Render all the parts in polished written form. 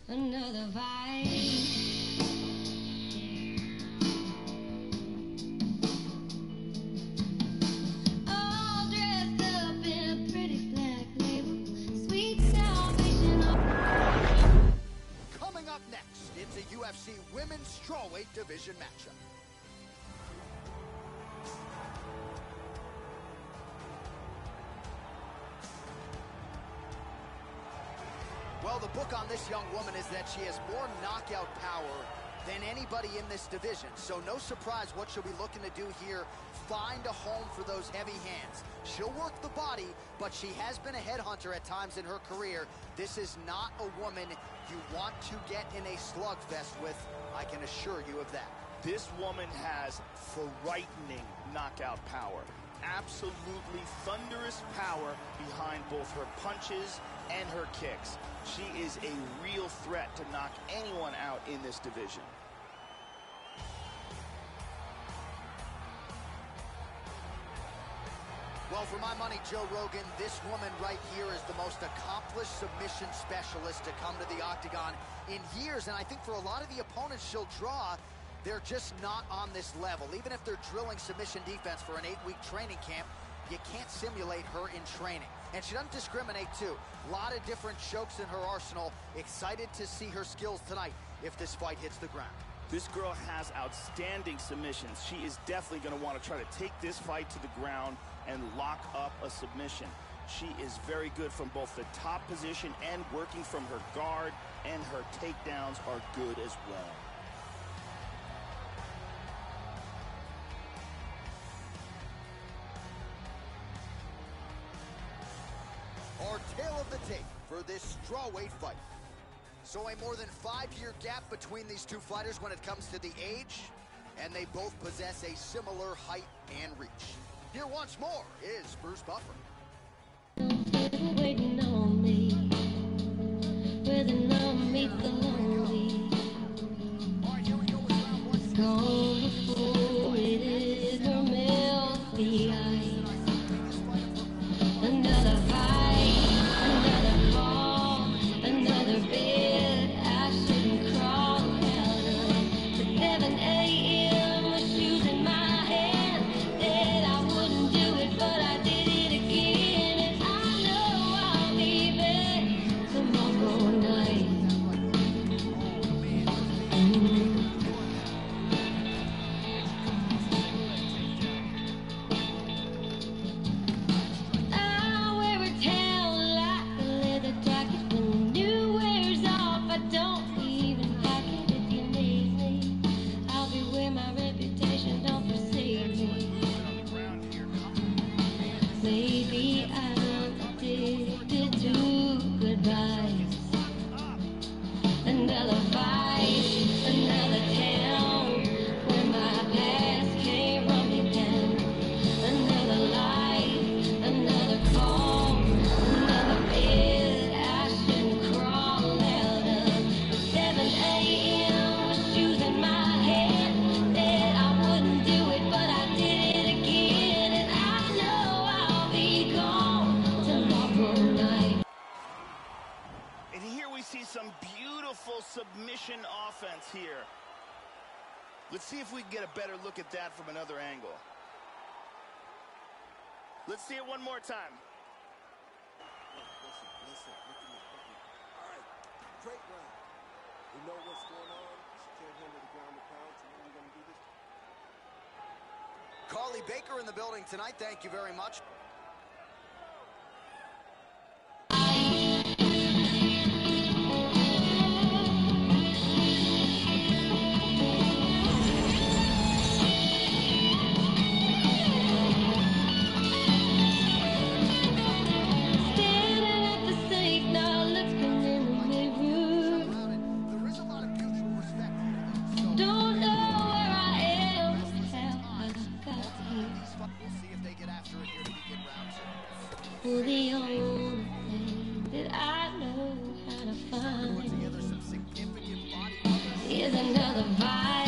Another fight. All dressed up in a pretty black label. Sweet salvation. Coming up next, it's a UFC Women's Strawweight Division matchup. Well, the book on this young woman is that she has more knockout power than anybody in this division. So no surprise what she'll be looking to do here, find a home for those heavy hands. She'll work the body, but she has been a headhunter at times in her career. This is not a woman you want to get in a slugfest with, I can assure you of that. This woman has frightening knockout power. Absolutely thunderous power behind both her punches and her kicks. She is a real threat to knock anyone out in this division. Well, for my money, Joe Rogan, this woman right here is the most accomplished submission specialist to come to the octagon in years. And I think for a lot of the opponents she'll draw, they're just not on this level. Even if they're drilling submission defense for an 8-week training camp, you can't simulate her in training. And she doesn't discriminate, too. A lot of different chokes in her arsenal. Excited to see her skills tonight if this fight hits the ground. This girl has outstanding submissions. She is definitely going to want to try to take this fight to the ground and lock up a submission. She is very good from both the top position and working from her guard, and her takedowns are good as well. Our tale of the tape for this strawweight fight. So a more than 5-year gap between these two fighters when it comes to the age, and they both possess a similar height and reach. Here once more is Bruce Buffer. Waiting on me, where the numb meet the lonely. Gone before it is her melody eyes. Another fight, another call, another bed I shouldn't crawl out of. 11 a.m. with shoes in my hand, said I wouldn't do it, but I did it again. And I know I'll be back tomorrow night. I wear a tail like a leather jacket. When the new wears off, I don't even pack it. If you need me, I'll be where my reputation don't precede me. Maybe I'm addicted to goodbyes. Another fight, another town where my past came rumbling down. Another life, another call, another bed I shouldn't crawl out of. 7 a.m. with shoes in my hand, said I wouldn't do it, but I did it again. And I know I'll be gone tomorrow night. And here we see some beautiful submission offense here. Let's see if we can get a better look at that from another angle. Let's see it one more time. Listen, look at me. All right, great round. We know what's going on. She can't handle the ground and pound, so what are we going to do this time? Carly Baker in the building tonight. Thank you very much. Standing at the sink now, looking in the mirror. There is a lot of mutual respect here. So Don't know where I am, how I got here. we'll see if they get after it here to begin round 2. Well, the only thing that I know how to Put find together some significant body movement. is another fight.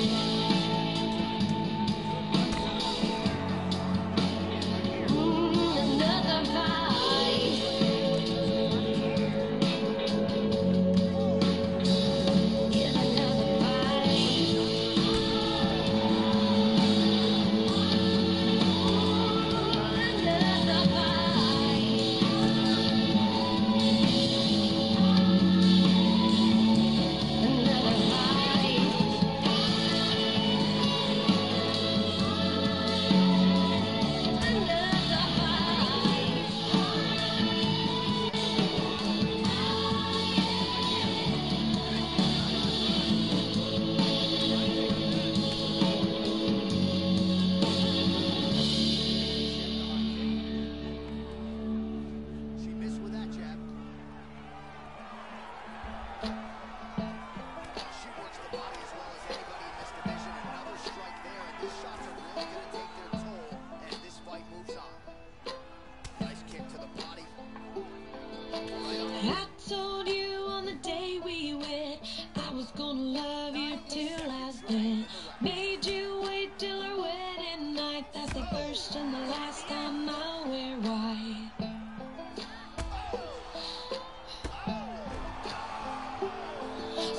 Another fight.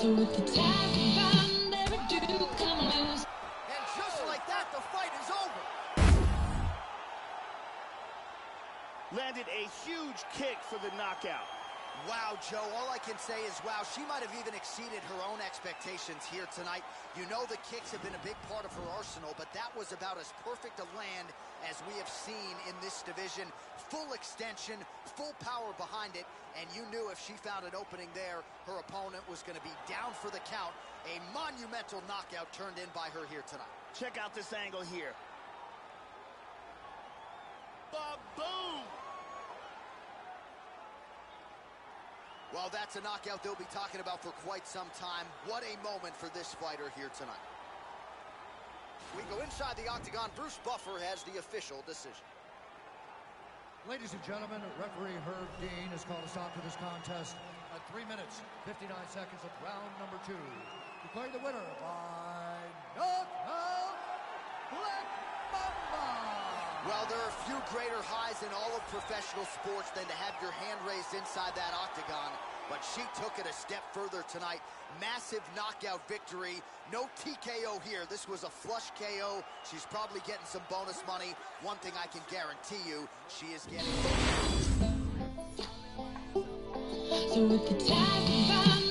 So with the tag about never do come loose. And just like that, the fight is over. Landed a huge kick for the knockout. Wow, Joe, all I can say is, wow, she might have even exceeded her own expectations here tonight. You know the kicks have been a big part of her arsenal, but that was about as perfect a land as we have seen in this division. Full extension, full power behind it, and you knew if she found an opening there, her opponent was going to be down for the count. A monumental knockout turned in by her here tonight. Check out this angle here. Ba-boom! Well, that's a knockout they'll be talking about for quite some time. What a moment for this fighter here tonight. We go inside the octagon. Bruce Buffer has the official decision. Ladies and gentlemen, referee Herb Dean has called us on to this contest at 3 minutes, 59 seconds of round number 2. Declaring the winner by knockout, Black Mamba. Well, there are few greater highs in all of professional sports than to have your hand raised inside that octagon, but she took it a step further tonight. Massive knockout victory. No TKO here. This was a flush KO. She's probably getting some bonus money. One thing I can guarantee you, she is getting... So with the tag about